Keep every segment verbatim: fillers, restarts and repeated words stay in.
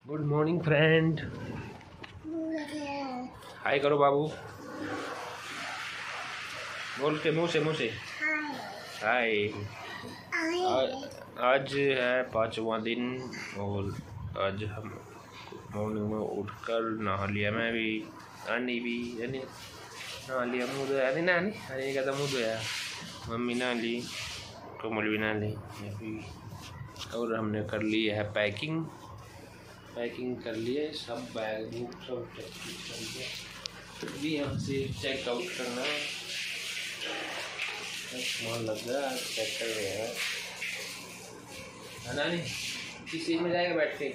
Good morning friend. हाय करो बाबू, बोल के मुँह से मुँह से हाय। आज है पाँचवा दिन और आज हम मॉर्निंग में उठकर नहा लिया। मैं भी, आनी भी, यानी नहा लिया, मुँह धोया नहीं ना, नहीं अरे कहता मुँह धोया। मम्मी नहा ली, कोमल भी नहा ली भी, और हमने कर ली है पैकिंग। पैकिंग कर लिए सब, बैग बुक सब चेक कर लिया। फिर भी हमसे चेकआउट करना है, सामान लग रहा है, चेक कर रहे हैं है ना। नहीं किस चीज़ में जाएगा बैठ के,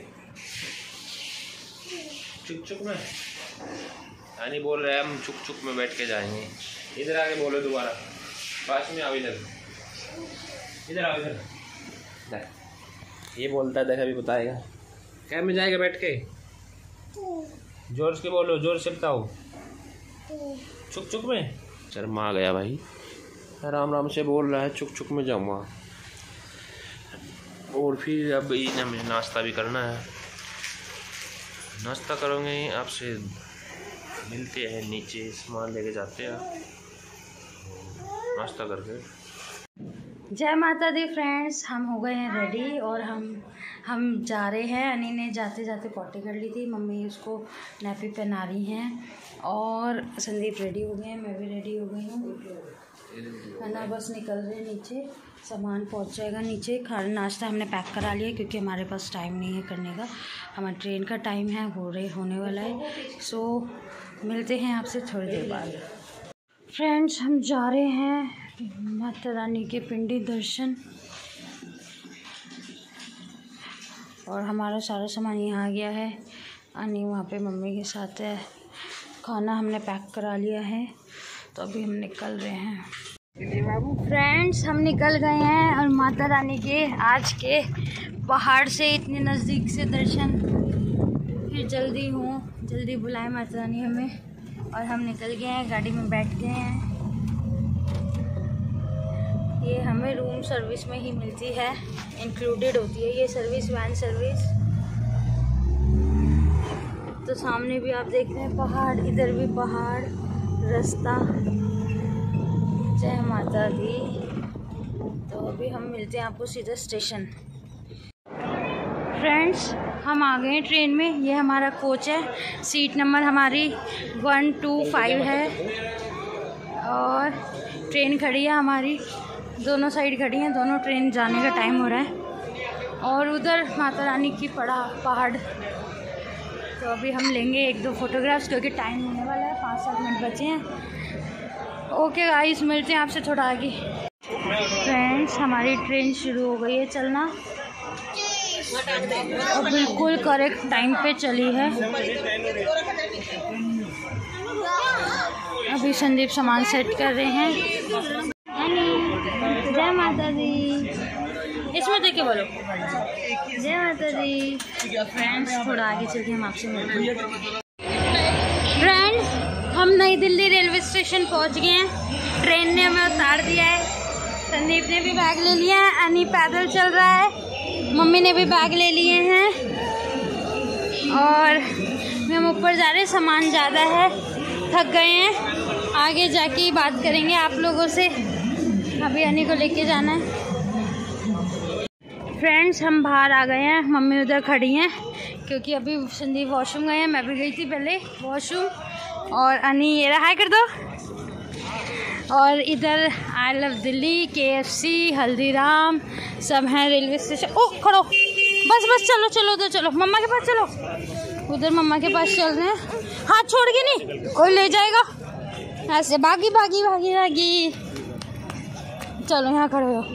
चुक चुक में यानी बोल रहे हैं हम चुक चुक में बैठ के जाएंगे। इधर आके बोलो दोबारा, पास में आओ, इधर इधर आओ, इधर ये बोलता है, देखा भी बताएगा क्या में जाएगा बैठ के। जोर से बोलो, जोर से बताओ, चुक चुक में। शर्मा गया भाई, आराम आराम से बोल रहा है चुक चुक में जाऊँगा। और फिर अब इन्हें हमें नाश्ता भी करना है, नाश्ता करोगे। आपसे मिलते हैं नीचे, सामान लेके जाते हैं नाश्ता करके। जय माता दी फ्रेंड्स, हम हो गए हैं रेडी और हम हम जा रहे हैं। अनी ने जाते जाते पॉटी कर ली थी, मम्मी उसको नैपी पहना रही हैं और संदीप रेडी हो गए हैं, मैं भी रेडी हो गई हूँ है ना। बस निकल रहे हैं नीचे, सामान पहुँच जाएगा नीचे। खाना नाश्ता हमने पैक करा लिया क्योंकि हमारे पास टाइम नहीं है करने का, हमारी ट्रेन का टाइम है, हो रहे होने वाला है। सो मिलते हैं आपसे थोड़ी देर बाद। फ्रेंड्स हम जा रहे हैं माता रानी के पिंडी दर्शन, और हमारा सारा सामान यहाँ आ गया है। अनी वहाँ पे मम्मी के साथ है, खाना हमने पैक करा लिया है, तो अभी हम निकल रहे हैं। फ्रेंड्स हम निकल गए हैं और माता रानी के आज के पहाड़ से इतने नज़दीक से दर्शन, फिर जल्दी हूँ, जल्दी बुलाए माता रानी हमें, और हम निकल गए हैं, गाड़ी में बैठ गए हैं। ये हमें रूम सर्विस में ही मिलती है, इंक्लूडेड होती है ये सर्विस, वैन सर्विस। तो सामने भी आप देख रहे हैं पहाड़, इधर भी पहाड़, रास्ता। जय माता दी। तो अभी हम मिलते हैं आपको सीधा स्टेशन। फ्रेंड्स हम आ गए हैं ट्रेन में, ये हमारा कोच है, सीट नंबर हमारी वन टू फाइव है, और ट्रेन खड़ी है हमारी, दोनों साइड खड़ी हैं, दोनों ट्रेन जाने का टाइम हो रहा है। और उधर माता रानी की पड़ा पहाड़। तो अभी हम लेंगे एक दो फोटोग्राफ्स क्योंकि टाइम होने वाला है, पाँच सात मिनट बचे हैं। ओके गाइस, मिलते हैं आपसे थोड़ा आगे। फ्रेंड्स हमारी ट्रेन शुरू हो गई है चलना, और बिल्कुल करेक्ट टाइम पे चली है। अभी संदीप सामान सेट कर रहे हैं। जय माता दी, इसमें देख के बोलो जय माता दी। फ्रेंड्स थोड़ा आगे चल के हम आपसे मिलते हैं। फ्रेंड्स हम नई दिल्ली रेलवे स्टेशन पहुंच गए हैं, ट्रेन ने हमें उतार दिया है। संदीप ने भी बैग ले लिया है, अनी पैदल चल रहा है, मम्मी ने भी बैग ले लिए हैं, और हम ऊपर जा रहे हैं। सामान ज़्यादा है, थक गए हैं, आगे जाके ही बात करेंगे आप लोगों से। अभी अनी को लेके जाना है। फ्रेंड्स हम बाहर आ गए हैं, मम्मी उधर खड़ी हैं क्योंकि अभी संदीप वॉशरूम गए हैं, मैं भी गई थी पहले वॉशरूम, और अनी ये रहा, हाय कर दो। और इधर आई लव दिल्ली, के एफ सी, हल्दीराम सब हैं, रेलवे स्टेशन। ओ खड़ो, बस बस चलो चलो उधर चलो, मम्मा के पास चलो, उधर मम्मा के पास चल रहे हैं। हाथ छोड़ के नहीं, कोई ले जाएगा ऐसे, भागी भागी भागी भागी। चलो यहाँ खड़े हो।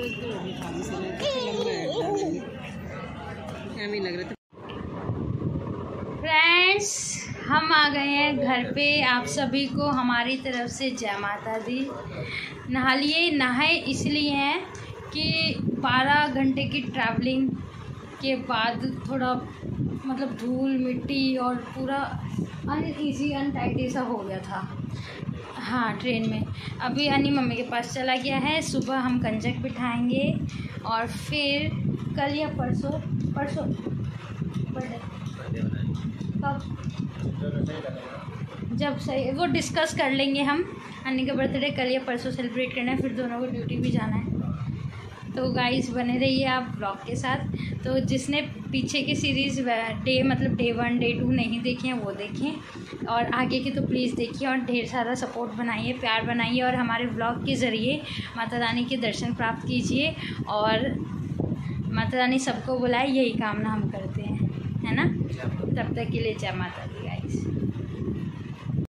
फ्रेंड्स हम आ गए हैं घर पे, आप सभी को हमारी तरफ से जय माता दी। नहा लिए, नहाए इसलिए हैं कि बारह घंटे की ट्रैवलिंग के बाद थोड़ा मतलब धूल मिट्टी और पूरा अनईजी अनटाइडी सा हो गया था, हाँ ट्रेन में। अभी अनी मम्मी के पास चला गया है, सुबह हम कंजक बिठाएंगे और फिर कल या परसों परसों बर्थडे जब सही वो डिस्कस कर लेंगे हम। अन्नी का बर्थडे कल या परसों सेलिब्रेट करना है, फिर दोनों को ड्यूटी भी जाना है। तो गाइस बने रहिए आप ब्लॉग के साथ। तो जिसने पीछे की सीरीज़ डे मतलब डे वन डे टू नहीं देखी हैं वो देखें, और आगे की तो प्लीज़ देखिए, और ढेर सारा सपोर्ट बनाइए, प्यार बनाइए, और हमारे ब्लॉग के ज़रिए माता रानी के दर्शन प्राप्त कीजिए। और माता रानी सबको बुलाए, यही कामना हम करते हैं, है ना। तब तक के लिए जय माता दी गाइस।